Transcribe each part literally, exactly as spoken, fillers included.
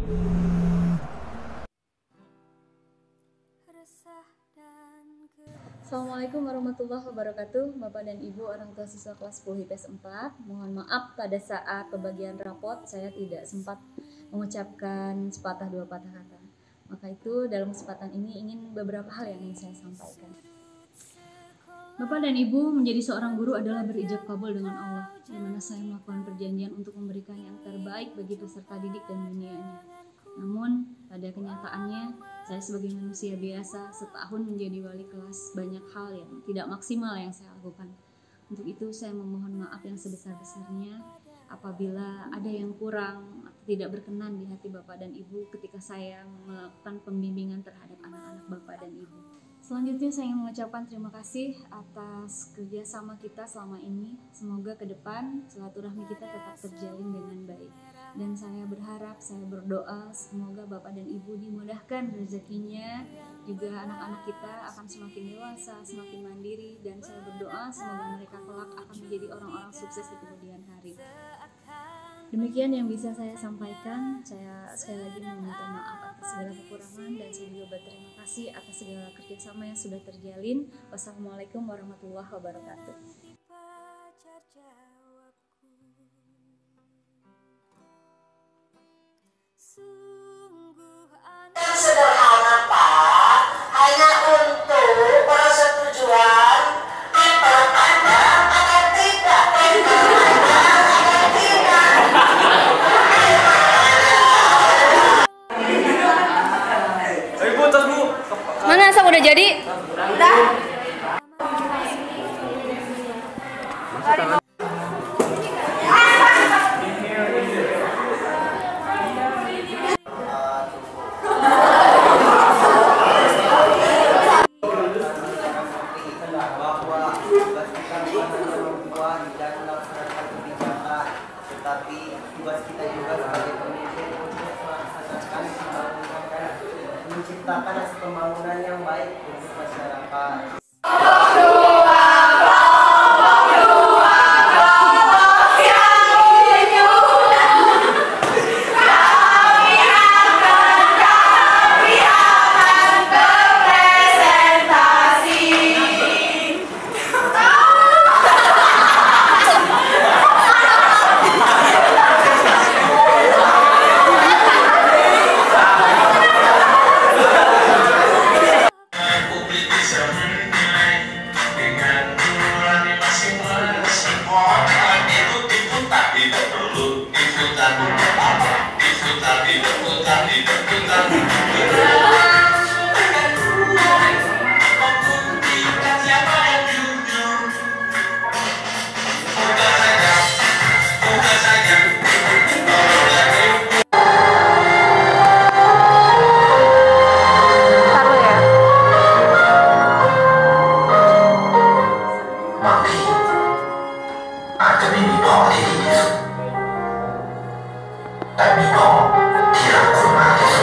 Assalamualaikum warahmatullahi wabarakatuh. Bapak dan Ibu orang tua siswa kelas sepuluh I P S empat, mohon maaf pada saat pembagian rapot saya tidak sempat mengucapkan sepatah dua patah kata. Maka itu dalam kesempatan ini ingin beberapa hal yang ingin saya sampaikan. Bapak dan Ibu, menjadi seorang guru adalah berijab kabul dengan Allah, di mana saya melakukan perjanjian untuk memberikan yang terbaik bagi peserta didik dan dunianya. Namun, pada kenyataannya, saya sebagai manusia biasa setahun menjadi wali kelas, banyak hal yang tidak maksimal yang saya lakukan. Untuk itu, saya memohon maaf yang sebesar-besarnya apabila ada yang kurang atau tidak berkenan di hati Bapak dan Ibu ketika saya melakukan pembimbingan terhadap anak-anak Bapak dan Ibu. Selanjutnya saya ingin mengucapkan terima kasih atas kerjasama kita selama ini. Semoga ke depan silaturahmi kita tetap terjalin dengan baik. Dan saya berharap, saya berdoa semoga Bapak dan Ibu dimudahkan rezekinya. Juga anak-anak kita akan semakin dewasa, semakin mandiri. Dan saya berdoa semoga mereka kelak akan menjadi orang-orang sukses di kemudian hari. Demikian yang bisa saya sampaikan. Saya sekali lagi meminta maaf atas segala kekurangan dan saya juga berterima kasih atas segala kerjasama yang sudah terjalin. Wassalamualaikum warahmatullahi wabarakatuh. Sederhana Pak, hanya untuk persetujuan diperpanjang atau tidak, diperpanjang atau tidak. Ibu, tas bu. Mana Asa udah jadi? Udah. Tetapi tugas kita juga sebagai pemimpin untuk melaksanakan pembangunan, menciptakan hasil pembangunan yang baik untuk masyarakat. Tapi kok tidak kurang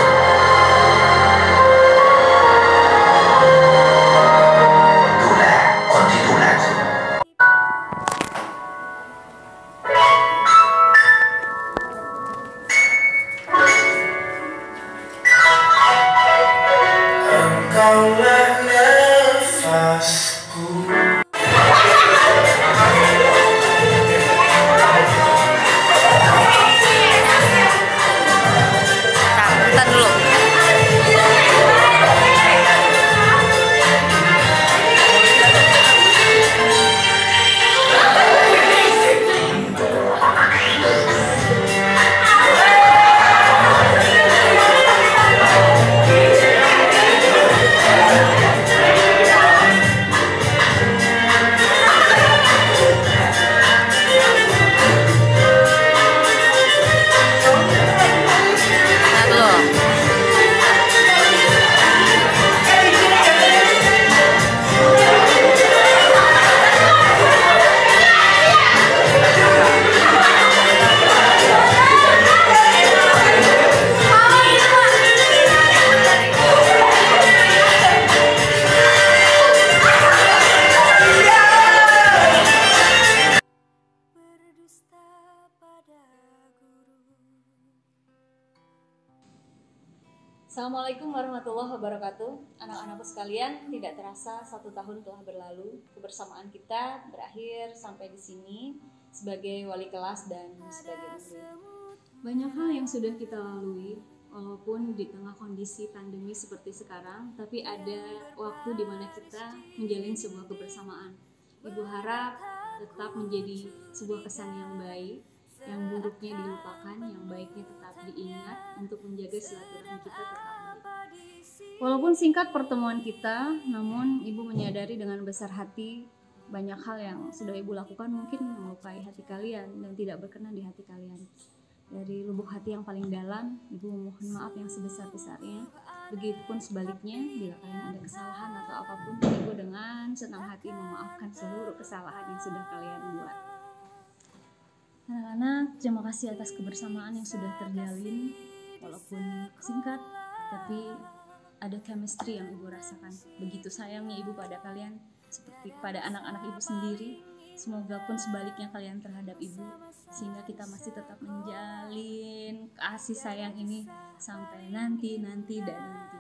Assalamualaikum warahmatullahi wabarakatuh. Anak-anakku sekalian, tidak terasa satu tahun telah berlalu. Kebersamaan kita berakhir sampai di sini sebagai wali kelas dan sebagai murid. Banyak hal yang sudah kita lalui, walaupun di tengah kondisi pandemi seperti sekarang, tapi ada waktu di mana kita menjalin sebuah kebersamaan. Ibu harap tetap menjadi sebuah kesan yang baik, yang buruknya dilupakan, yang baiknya tetap diingat untuk menjaga silaturahmi kita tetap baik. Walaupun singkat pertemuan kita, namun Ibu menyadari dengan besar hati banyak hal yang sudah Ibu lakukan mungkin melukai hati kalian dan tidak berkenan di hati kalian. Dari lubuk hati yang paling dalam, Ibu memohon maaf yang sebesar-besarnya. Begitupun sebaliknya, bila kalian ada kesalahan atau apapun, Ibu dengan senang hati memaafkan seluruh kesalahan yang sudah kalian buat. Anak-anak, terima kasih atas kebersamaan yang sudah terjalin, walaupun singkat, tapi ada chemistry yang Ibu rasakan. Begitu sayangnya Ibu pada kalian, seperti pada anak-anak Ibu sendiri. Semoga pun sebaliknya kalian terhadap Ibu, sehingga kita masih tetap menjalin kasih sayang ini sampai nanti, nanti, dan nanti.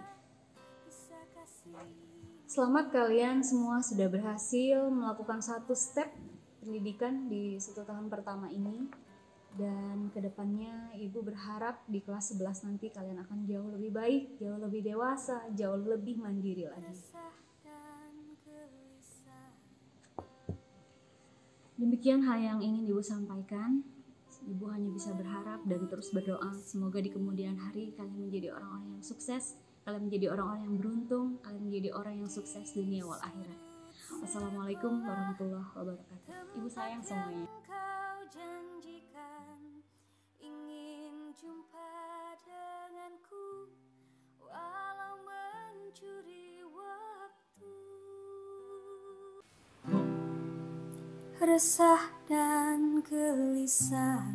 Selamat kalian semua sudah berhasil melakukan satu step pendidikan di satu tahun pertama ini, dan kedepannya Ibu berharap di kelas sebelas nanti kalian akan jauh lebih baik, jauh lebih dewasa, jauh lebih mandiri lagi. Demikian hal yang ingin Ibu sampaikan. Ibu hanya bisa berharap dan terus berdoa semoga di kemudian hari kalian menjadi orang-orang yang sukses, kalian menjadi orang-orang yang beruntung, kalian menjadi orang yang sukses dunia wal akhirat. Wassalamualaikum warahmatullahi wabarakatuh. Ibu sayang semuanya. Kau janjikan ingin jumpa denganku walau mencuri waktu. Resah dan gelisah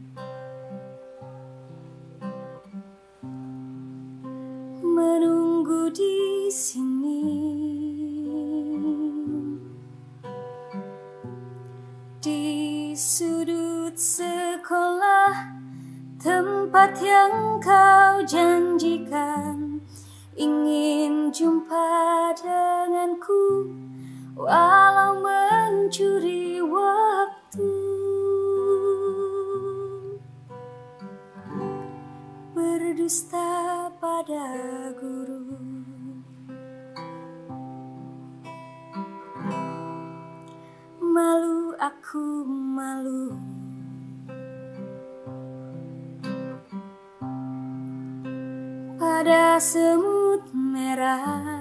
menunggu di sini. Di sudut sekolah, tempat yang kau janjikan ingin jumpa denganku walau mencuri waktu. Berdusta pada guru, malu aku malu. Pada semut merah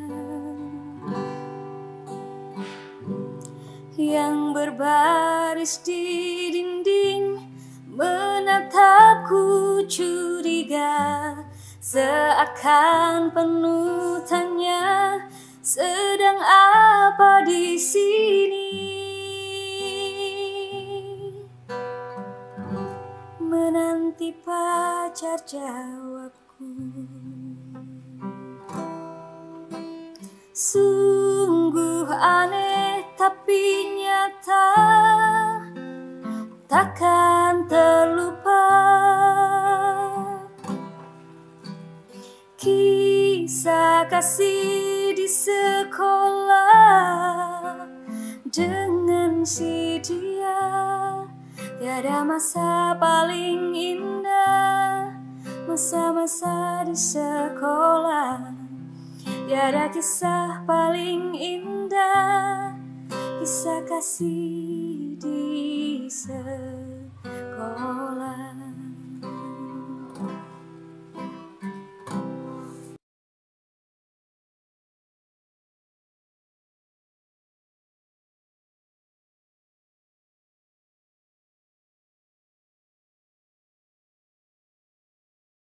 yang berbaris di dinding menatapku curiga, seakan penutannya sedang apa di sini. Menanti pacar jawabku, sungguh aneh tapi nyata, takkan terlupa kisah kasih di sekolah dengan si dia. Tiada masa paling indah, masa-masa di sekolah. Tiada kisah paling indah, kisah kasih di sekolah.